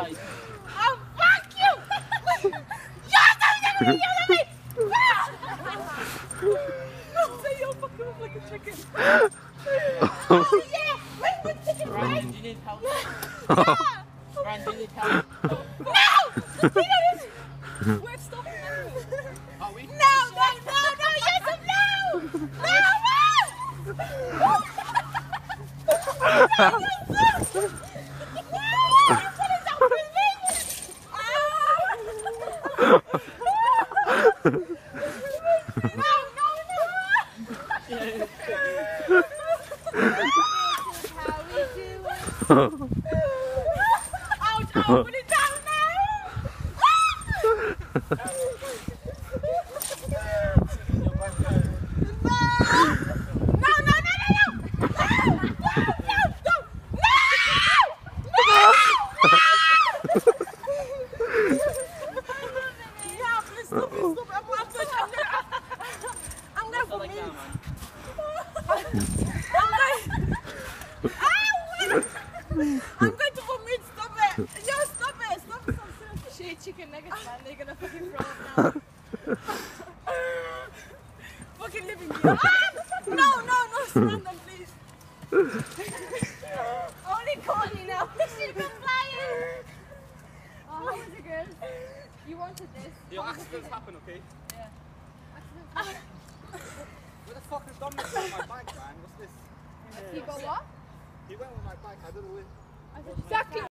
side. Oh, fuck you! Yes, I'm gonna yell at me! So you're fucking up like a chicken. Oh, yeah! Wait, what's chicken Brandon, face? do you need help? Yeah! Brandon, do you need help? No! We're stopping anyway. Are we? No, yes and no! No! Put it down now! I'm going to vomit, stop it! Yo, stop it! Stop. She ate chicken nuggets, man, they're gonna fucking throw up now. Fucking living here. No, stand them, please. Only Connie now. She's been flying! Oh, how was it, girl? You wanted this. Your accidents happen, okay? Yeah. Where the fuck is Dominic on my bike, man? What's this? You got what? He went with my bike, I don't know where. I thought you